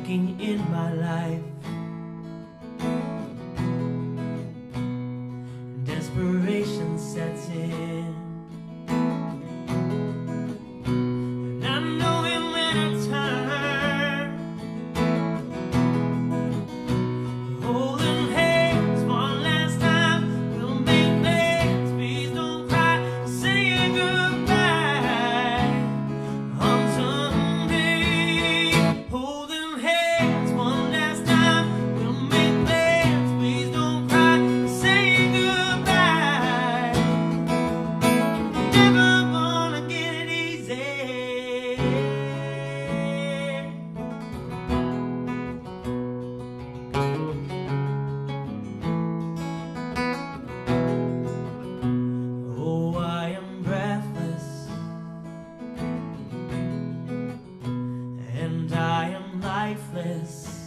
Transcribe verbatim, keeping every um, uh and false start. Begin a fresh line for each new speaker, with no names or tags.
sinking in my life. Desperation sets in, and I know it when I turn. Holding hands one last time, we'll make plans. Please don't cry, say goodbye on Sunday. Holding hands one last time, we'll make plans. Please don't cry, say goodbye. Never gonna get it easy. Oh, I am breathless, and I am lifeless.